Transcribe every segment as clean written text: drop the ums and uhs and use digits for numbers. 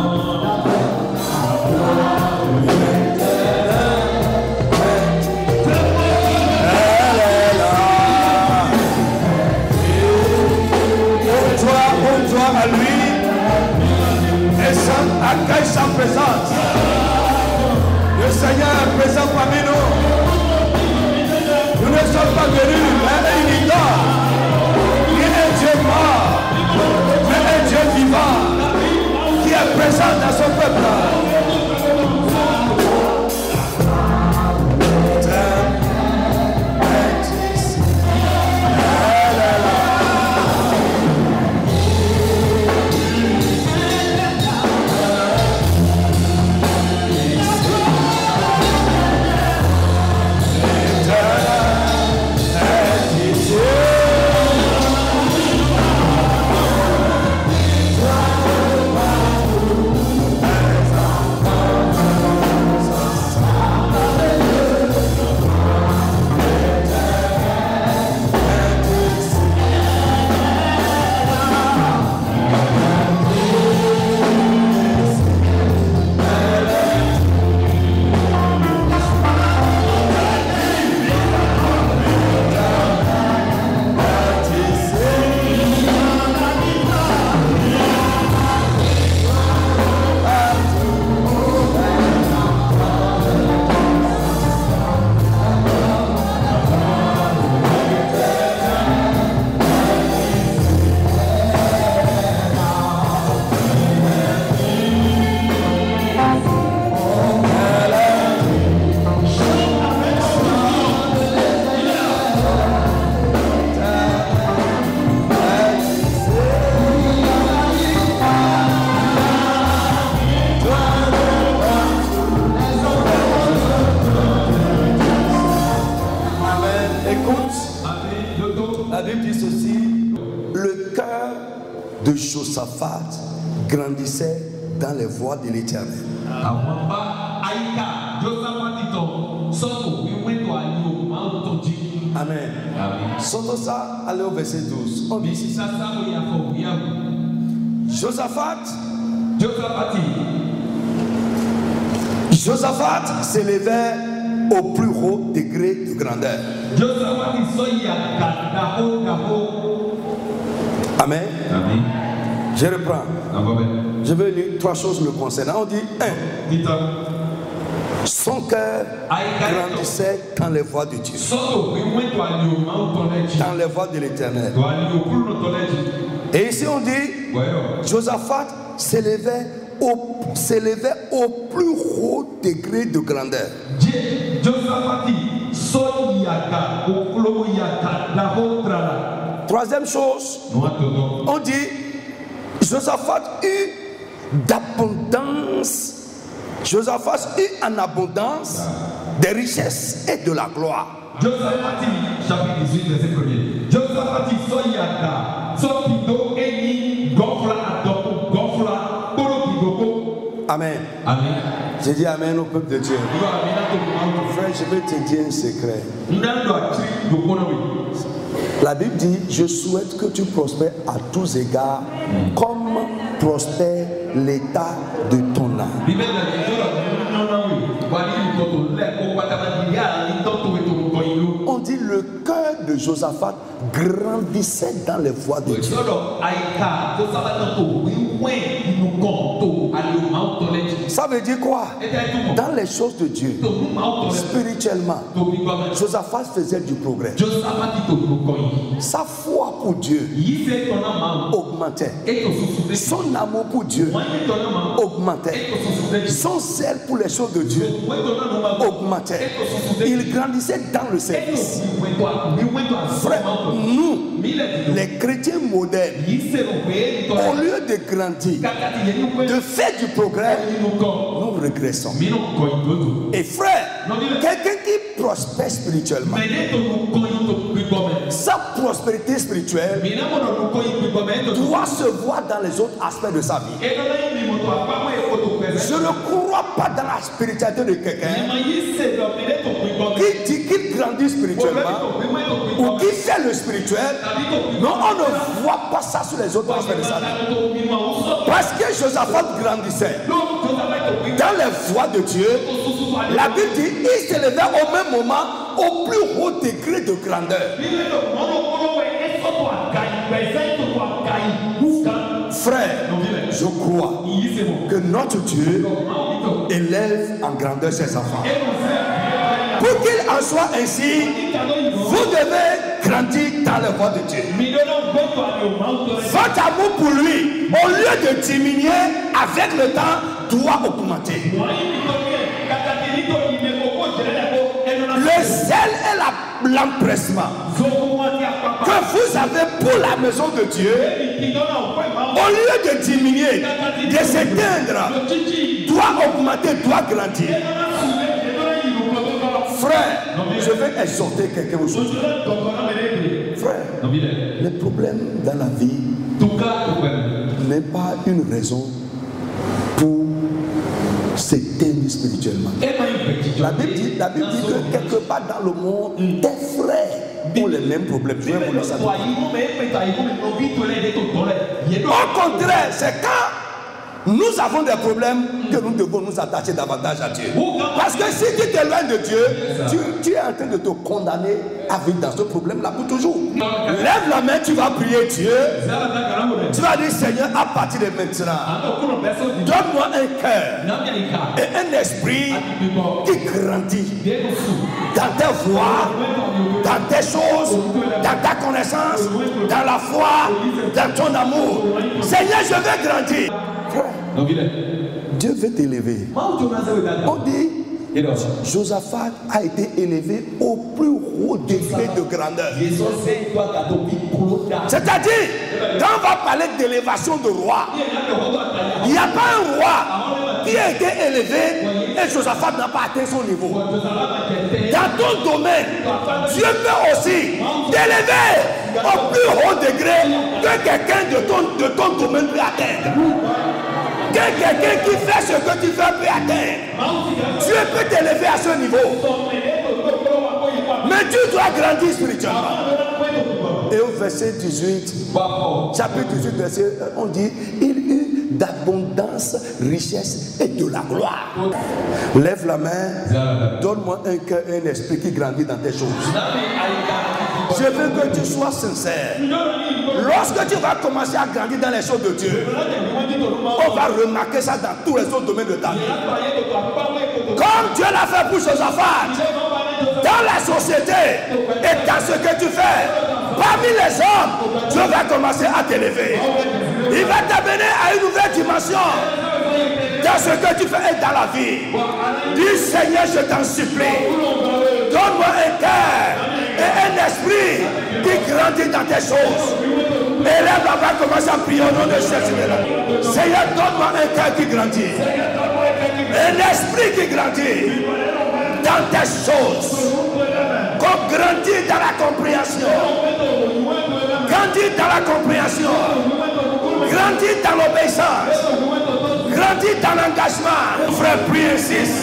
À lui et accueille sa présence. Le Seigneur est présent parmi nous. Nous ne sommes pas venus, mais il dort. Il est un Dieu mort, mais un Dieu vivant qui est présent dans son peuple. Josaphat grandissait dans les voies de l'Éternel. Amen. Sortons ça, allez au verset 12. On dit ici. Josaphat s'élevait au plus haut degré de grandeur. Amen. Amen. Je reprends. Je vais lire 3 choses me concernant. On dit 1. Son cœur grandissait dans les voies de Dieu. Dans les voies de l'Éternel. Et ici on dit Josaphat s'élevait au plus haut degré de grandeur. Troisième chose, on dit Josaphat eut d'abondance. Josaphat eut en abondance des richesses et de la gloire. Josaphat, chapitre 18, verset 1er. Josaphat Amen. Amen. J'ai dit Amen au peuple de Dieu. Frère, je vais te dire un secret. La Bible dit, je souhaite que tu prospères à tous égards, comme prospère l'état de ton âme. On dit le cœur de Josaphat grandissait dans les voies de Dieu. Ça veut dire quoi? Dans les choses de Dieu, spirituellement, Josaphat faisait du progrès. Sa foi pour Dieu augmentait. Son amour pour Dieu augmentait. Son zèle pour les choses de Dieu augmentait. Il grandissait dans le service. Frère, nous, les chrétiens modernes, au lieu de grandir, de faire du progrès, nous régressons. Et frère, quelqu'un qui prospère spirituellement, sa prospérité spirituelle doit se voir dans les autres aspects de sa vie. Je ne crois pas dans la spiritualité de quelqu'un qui dit qu'il grandit grandit spirituellement, ou qui fait le spirituel, non, on ne voit pas ça sur les autres aspects de sa vie. Parce que Josaphat grandissait dans les voies de Dieu. La Bible dit il s'élevait au même moment au plus haut degré de grandeur. Frère, je crois que notre Dieu élève en grandeur ses enfants. Pour qu'il en soit ainsi, vous devez grandir dans les voies de Dieu. Votre amour pour lui, au lieu de diminuer avec le temps, doit augmenter. Le zèle et l'empressement que vous avez pour la maison de Dieu, au lieu de diminuer, de s'éteindre, doit augmenter, doit grandir. Frère, je vais exhorter quelqu'un aujourd'hui. Frère, le problème dans la vie n'est pas une raison pour s'éteindre spirituellement. La Bible dit que quelque part dans le monde, tes frères ont les mêmes problèmes. Je vais vous le savoir. Au contraire, c'est quand nous avons des problèmes que nous devons nous attacher davantage à Dieu. Parce que si tu t'éloignes de Dieu, tu es en train de te condamner à vivre dans ce problème-là pour toujours. Lève la main, tu vas prier Dieu. Tu vas dire, Seigneur, à partir de maintenant, donne-moi un cœur et un esprit qui grandit dans tes voies, dans tes choses, dans ta connaissance, dans la foi, dans ton amour. Seigneur, je veux grandir. Frère, Dieu veut t'élever. On dit, Josaphat a été élevé au plus haut degré de grandeur. C'est-à-dire, quand on va parler d'élévation de roi, il n'y a pas un roi qui a été élevé et Josaphat n'a pas atteint son niveau. Dans ton domaine, Dieu peut aussi t'élever au plus haut degré que quelqu'un de ton domaine peut atteindre. Que quelqu'un qui fait ce que tu fais peut atteindre. Dieu peut t'élever à ce niveau. Mais tu dois grandir spirituellement. Et au verset 18, chapitre 18, verset 1, on dit, il eut d'abondance, richesse et de la gloire. Lève la main, donne-moi un cœur et un esprit qui grandit dans tes choses. Je veux que tu sois sincère. Lorsque tu vas commencer à grandir dans les choses de Dieu, on va remarquer ça dans tous les autres domaines de ta vie. Comme Dieu l'a fait pour Josaphat, dans la société et dans ce que tu fais, parmi les hommes, Dieu va commencer à t'élever. Il va t'amener à une nouvelle dimension dans ce que tu fais et dans la vie. Dis Seigneur, je t'en supplie, donne-moi un cœur et un esprit qui grandit dans tes choses. Et là, on va commencer à prier au nom de Jésus. Seigneur, donne-moi un cœur qui grandit, un esprit qui grandit dans tes choses. Qu'on grandit dans la compréhension. Grandis dans la compréhension. Grandis dans l'obéissance. Grandis dans l'engagement. Frère, prie ainsi.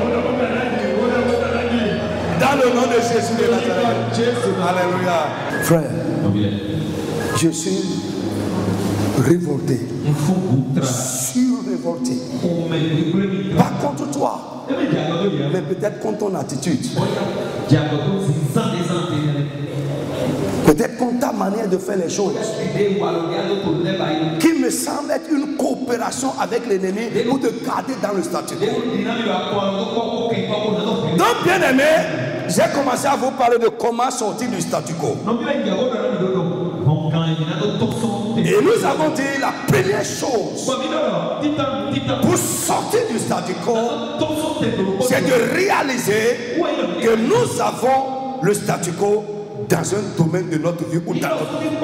Dans le nom de Jésus de Nazareth. Alléluia. Frère, je suis révolté. Sur-révolté. Pas contre toi, mais peut-être contre ton attitude. Peut-être contre ta manière de faire les choses, qui me semble être une coopération avec l'ennemi pour te garder dans le statu quo. Donc, bien aimé, j'ai commencé à vous parler de comment sortir du statu quo. Et nous avons dit la première chose pour sortir du statu quo, c'est de réaliser que nous avons le statu quo dans un domaine de notre vie ou dans notre vie.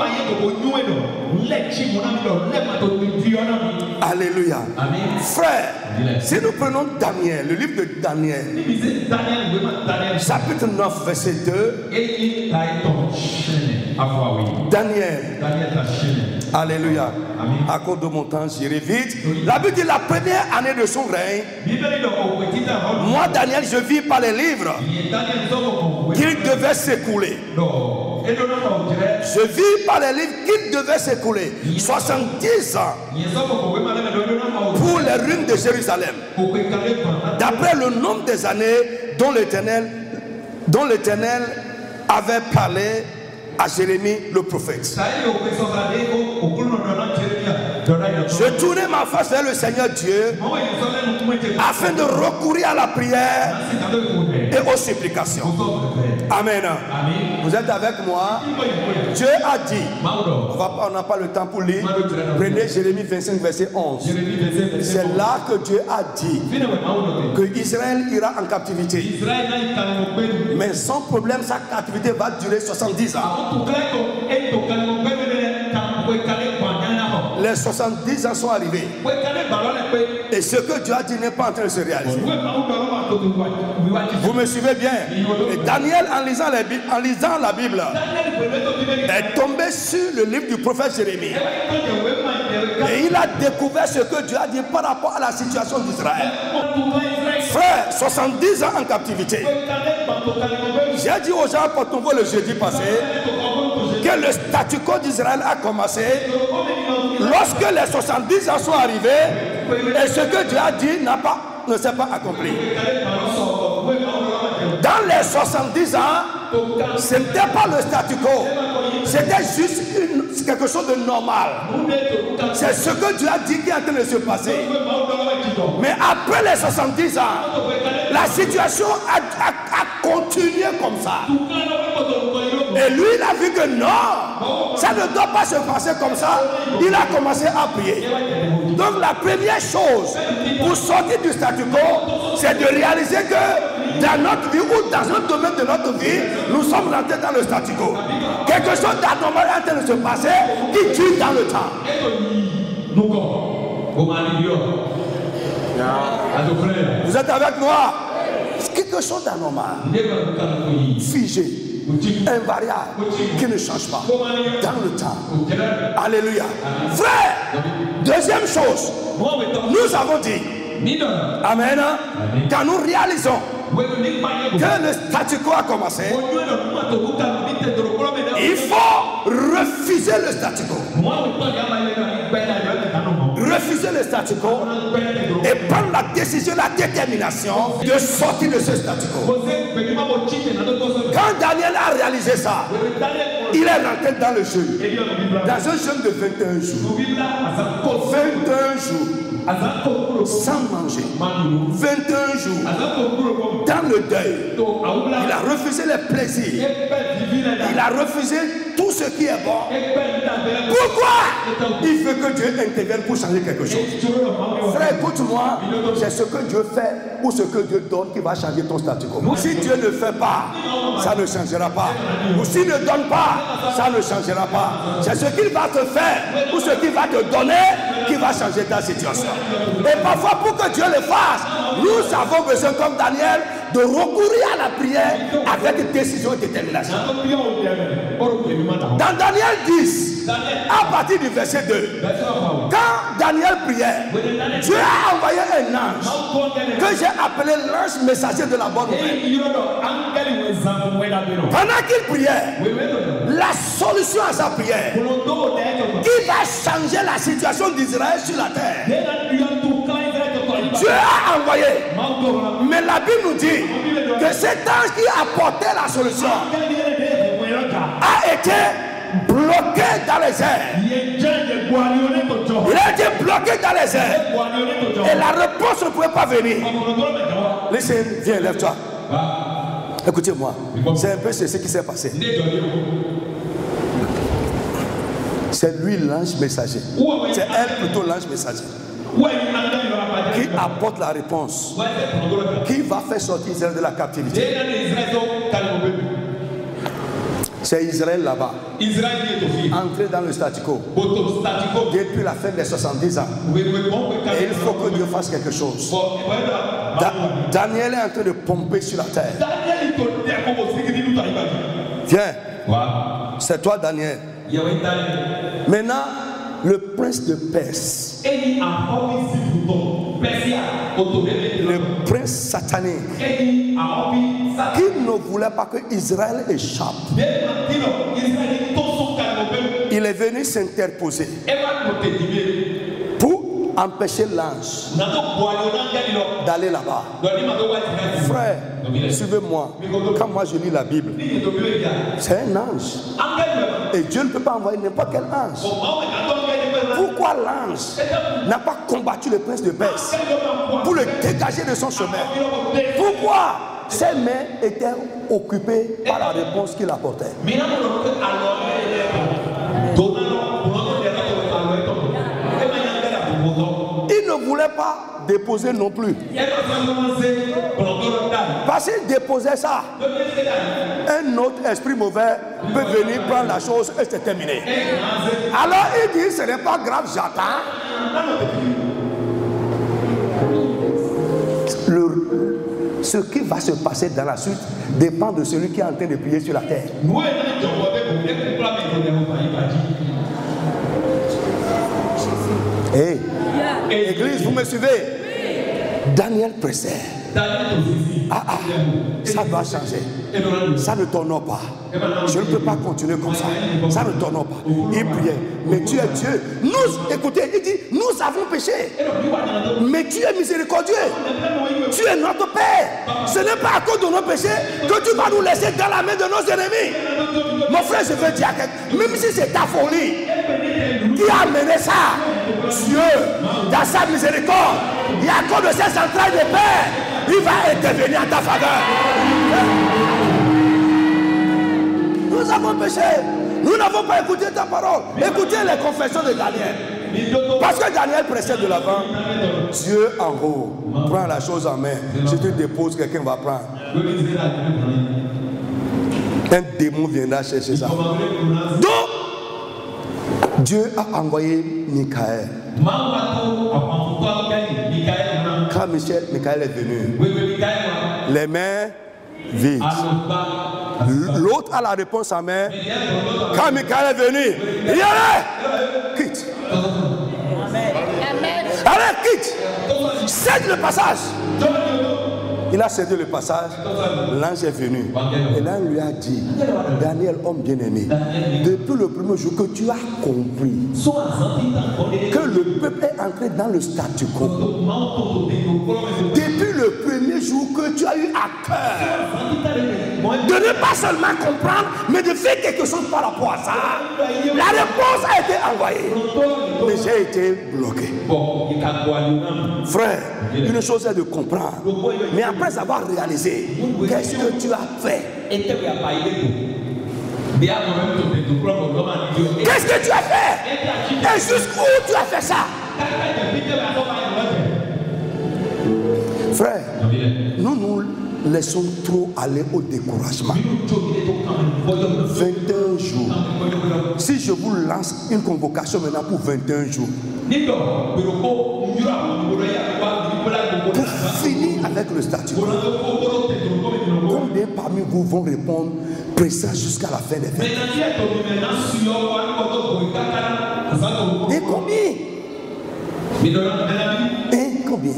Alléluia. Amen. Frère, si nous prenons Daniel, le livre de Daniel, chapitre 9, verset 2, Daniel, Alléluia. Amen. À cause de mon temps, j'irai vite. La Bible dit la première année de son règne, moi Daniel, je vis par les livres qu'il devait s'écouler. Je vis par les livres qu'il devait s'écouler 70 ans pour les ruines de Jérusalem, d'après le nombre des années dont l'Éternel avait parlé à Jérémie le prophète. Je tournais ma face vers le Seigneur Dieu afin de recourir à la prière et aux supplications. Amen. Vous êtes avec moi? Dieu a dit, on n'a pas le temps pour lire, prenez Jérémie 25 verset 11. C'est là que Dieu a dit que Israël ira en captivité. Mais sans problème, sa captivité va durer 70 ans. Les 70 ans sont arrivés. Et ce que Dieu a dit n'est pas en train de se réaliser. Vous me suivez bien? Et Daniel, en lisant la Bible, est tombé sur le livre du prophète Jérémie. Et il a découvert ce que Dieu a dit par rapport à la situation d'Israël. Frère, 70 ans en captivité. J'ai dit aux gens à Porto-Novo le jeudi passé que le statu quo d'Israël a commencé lorsque les 70 ans sont arrivés et ce que Dieu a dit ne s'est pas accompli. Dans les 70 ans, ce n'était pas le statu quo, c'était juste quelque chose de normal. C'est ce que Dieu a dit qui est en train de se passer. Mais après les 70 ans, la situation a continué comme ça. Et lui, il a vu que non, ça ne doit pas se passer comme ça. Il a commencé à prier. Donc la première chose pour sortir du statu quo, c'est de réaliser que dans notre vie ou dans un domaine de notre vie, nous sommes rentrés dans le statu quo. Quelque chose d'anormal est en train de se passer qui dure dans le temps. Vous êtes avec moi? C'est quelque chose d'anormal, figé, invariable, qui ne change pas dans le temps. Alléluia. Frère, deuxième chose, nous avons dit, amen, quand nous réalisons que le statu quo a commencé, il faut refuser le statu quo. Refuser le statu quo et prendre la décision, la détermination de sortir de ce statu quo. Quand Daniel a réalisé ça, il est rentré dans le jeûne. Dans un jeûne de 21 jours. 21 jours. Sans manger. 21 jours. Dans le deuil. Il a refusé les plaisirs. Il a refusé tout ce qui est bon. Pourquoi? Il veut que Dieu intervienne pour changer quelque chose. Frère, écoute-moi, c'est ce que Dieu fait ou ce que Dieu donne qui va changer ton statu quo. Si Dieu ne fait pas, ça ne changera pas. Ou s'il ne donne pas, ça ne changera pas. C'est ce qu'il va te faire ou ce qu'il va te donner qui va changer ta situation. Et parfois, pour que Dieu le fasse, nous avons besoin, comme Daniel, de recourir à la prière avec décision et détermination. Dans Daniel 10, à partir du verset 2, quand Daniel priait, Dieu a envoyé un ange que j'ai appelé l'ange messager de la bonne nouvelle. Pendant qu'il priait, la solution à sa prière qui va changer la situation d'Israël sur la terre, Dieu a envoyé. Mais la Bible nous dit que cet ange qui apportait la solution a été bloqué dans les airs. Il a été bloqué dans les airs. Et la réponse ne pouvait pas venir. Listen, viens, lève-toi. Écoutez-moi, c'est un peu ce qui s'est passé. C'est lui l'ange messager. C'est elle plutôt l'ange messager qui apporte la réponse, qui va faire sortir Israël de la captivité. C'est Israël là-bas, entré dans le statu quo depuis la fin des 70 ans. Et il faut que Dieu fasse quelque chose. Daniel est en train de pomper sur la terre. Viens, c'est toi Daniel. Maintenant, le prince de Perse, le prince satanique, qui ne voulait pas que Israël échappe. Il est venu s'interposer pour empêcher l'ange d'aller là-bas. Frère, suivez-moi. Quand moi je lis la Bible, c'est un ange. Et Dieu ne peut pas envoyer n'importe quel ange. Pourquoi l'ange n'a pas combattu le prince de Perse pour le dégager de son chemin? Pourquoi ses mains étaient occupées par la réponse qu'il apportait? Il ne voulait pas déposer non plus. Parce qu'il déposait ça, un autre esprit mauvais peut venir prendre la chose et c'est terminé. Alors il dit, ce n'est pas grave, j'attends. Ce qui va se passer dans la suite dépend de celui qui est en train de prier sur la terre. Hey, Église, vous me suivez? Daniel précède. Ça doit changer. Ça ne t'honore pas. Je ne peux pas continuer comme ça. Ça ne t'honore pas. Il priait. Mais tu es Dieu. Nous, écoutez, il dit, nous avons péché. Mais tu es miséricordieux. Tu es notre Père. Ce n'est pas à cause de nos péchés que tu vas nous laisser dans la main de nos ennemis. Mon frère, je veux dire à quelqu'un, même si c'est ta folie qui a amené ça, Dieu, dans sa miséricorde, et à cause de ses entrailles de Père, il va intervenir en ta faveur. Nous avons péché. Nous n'avons pas écouté ta parole. Écoutez les confessions de Daniel. Parce que Daniel précède de l'avant. Dieu en haut prend la chose en main. Je te dépose, quelqu'un va prendre. Un démon viendra chercher ça. Donc, Dieu a envoyé Michael. Quand Michael est venu, les mains vides. L'autre a la réponse en main. Quand Michael est venu, il y allait. Quitte. Allez, quitte. Cède le passage. Il a cédé le passage. L'ange est venu. Et l'ange lui a dit, Daniel, homme bien-aimé, depuis le premier jour que tu as compris que le peuple est entré dans le statu quo, depuis le premier jour que tu as eu à cœur de ne pas seulement comprendre, mais de faire quelque chose par rapport à ça, la réponse a été envoyée. Mais j'ai été bloqué. Frère, une chose est de comprendre, mais après avoir réalisé, qu'est-ce que tu as fait? Qu'est-ce que tu as fait? Et jusqu'où tu as fait ça? Frère, nous laissons trop aller au découragement. 21 jours. Si je vous lance une convocation maintenant pour 21 jours, pour finir avec le statut, combien parmi vous vont répondre présent jusqu'à la fin des fêtes? Et combien? Et combien?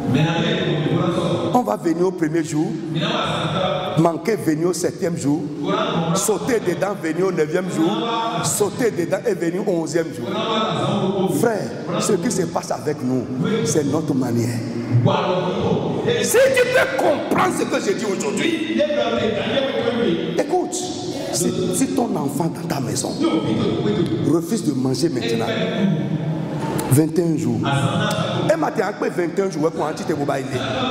On va venir au premier jour, manquer venir au 7e jour, sauter dedans, venir au 9e jour, sauter dedans et venir au 11e jour. Frère, ce qui se passe avec nous, c'est notre manière. Si tu peux comprendre ce que je dis aujourd'hui, écoute, si ton enfant dans ta maison refuse de manger maintenant, 21 jours. Et maintenant, après 21 jours, pour un petit mobile.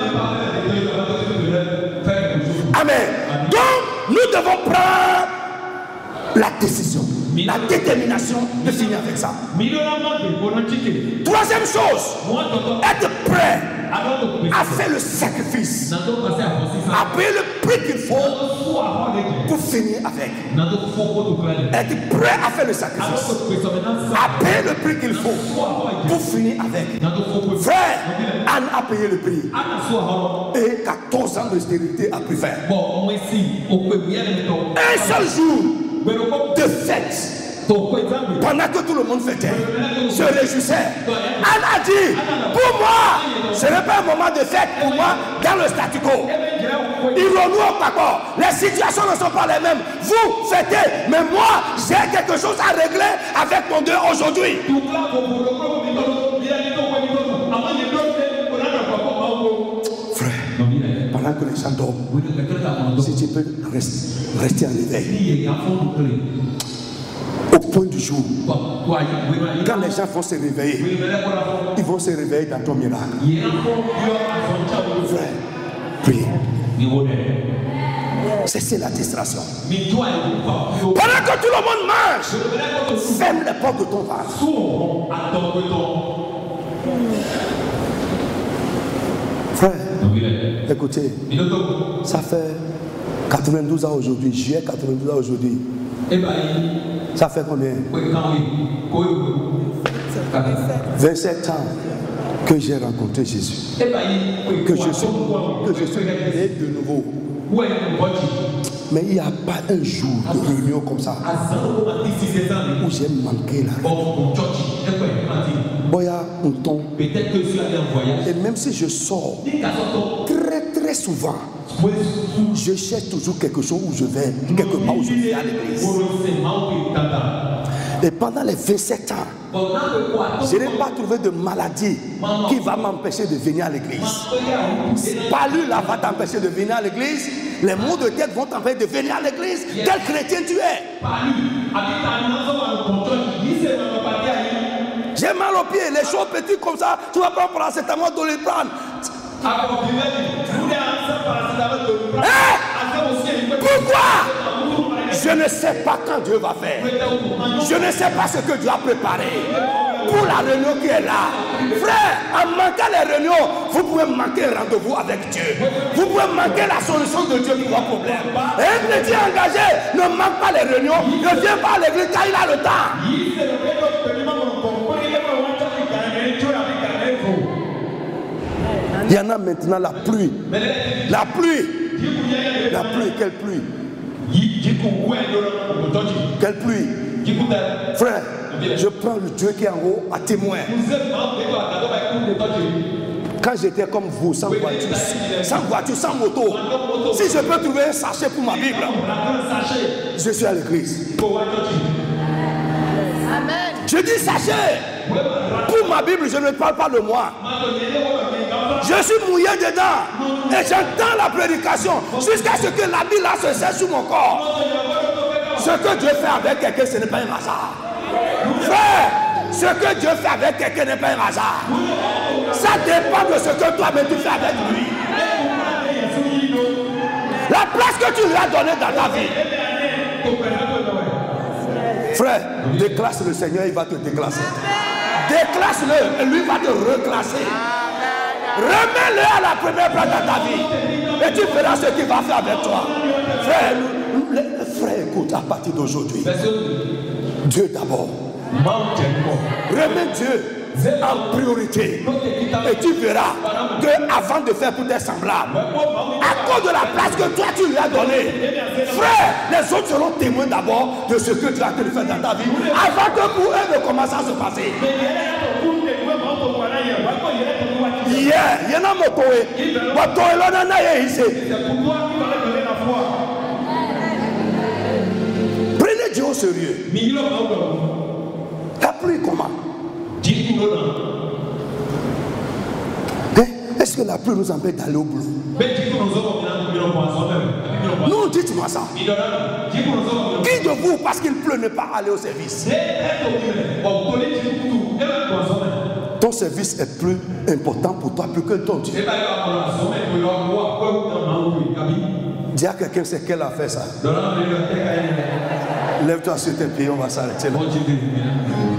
Amen. Donc, nous devons prendre la décision, la détermination de finir avec ça. Troisième chose, être prêt à faire le sacrifice, à payer le prix qu'il faut pour finir avec. Être prêt à faire le sacrifice, à payer le prix qu'il faut pour finir avec. Frère, Anne a payé le prix et 14 ans de stérilité a pu faire. Un seul jour de fête Pendant que tout le monde fêtait, se réjouissait. Anne a dit, pour moi, ce n'est pas un moment de fête pour moi dans le statu quo. Irons-nous au Pacor. Les situations ne sont pas les mêmes. Vous fêtez, mais moi, j'ai quelque chose à régler avec mon Dieu aujourd'hui. Frère, pendant que les gens dorment, si tu peux rester en éveil. Au point du jour, quand les gens vont se réveiller, ils vont se réveiller dans ton miracle. Frère, priez. Cessez la distraction. Pendant que tout le monde mange, ferme les portes de ton vase. Frère, écoutez, ça fait 92 ans aujourd'hui, juillet 92 ans aujourd'hui. Ça fait combien? 27 ans que j'ai rencontré Jésus. Que je suis né de nouveau. Mais il n'y a pas un jour de réunion comme ça où j'ai manqué la réunion. Boya, on tombe. Et même si je sors très souvent, je cherche toujours quelque chose où je vais, quelque part où je vais à l'église. Et pendant les 27 ans, je n'ai pas trouvé de maladie qui va m'empêcher de venir à l'église. Palu là va t'empêcher de venir à l'église. Les maux de tête vont t'empêcher de venir à l'église. Quel chrétien tu es? J'ai mal aux pieds, les choses petites comme ça, tu vas prendre paracétamol, de les prendre. Pourquoi? Je ne sais pas quand Dieu va faire. Je ne sais pas ce que Dieu a préparé pour la réunion qui est là. Frère, en manquant les réunions, vous pouvez manquer un rendez-vous avec Dieu. Vous pouvez manquer la solution de Dieu pour vos problèmes. Et un chrétien engagé ne manque pas les réunions, ne vient pas à l'église car il a le temps. Il y en a maintenant la pluie. La pluie. La pluie, quelle pluie? Quelle pluie? Frère, je prends le Dieu qui est en haut à témoin. Quand j'étais comme vous, sans voiture, sans moto, si je peux trouver un sachet pour ma Bible, je suis à l'église. Amen. Je dis sachet. Pour ma Bible, je ne parle pas de moi. Je suis mouillé dedans et j'entends la prédication jusqu'à ce que la Bible se serre sur mon corps. Ce que Dieu fait avec quelqu'un, ce n'est pas un hasard. Frère, ce que Dieu fait avec quelqu'un n'est pas un hasard. Ça dépend de ce que toi-même tu fais avec lui. La place que tu lui as donnée dans ta vie. Frère, déclasse le Seigneur, il va te déclasser. Déclasse-le et lui va te reclasser. Remets-le à la première place dans ta vie. Et tu verras ce qu'il va faire avec toi. Frère, écoute, à partir d'aujourd'hui, Dieu d'abord. Remets Dieu en priorité. Et tu verras qu'avant de faire pour tes semblables, à cause de la place que toi tu lui as donnée, frère, les autres seront témoins d'abord de ce que tu as fait dans ta vie, avant que pour eux de commencer à se passer. Yeah, il y en a motoé. Motoé, l'on en a ici. Prenez Dieu au sérieux. La pluie comment? Est-ce que la pluie nous empêche d'aller au boulot? Non, dites-moi ça. Qui de vous, parce qu'il pleut, ne pas aller au service? Ton service est plus important pour toi plus que ton Dieu. Dis à quelqu'un, c'est quelle affaire ça? Lève-toi sur tes pieds, on va s'arrêter là.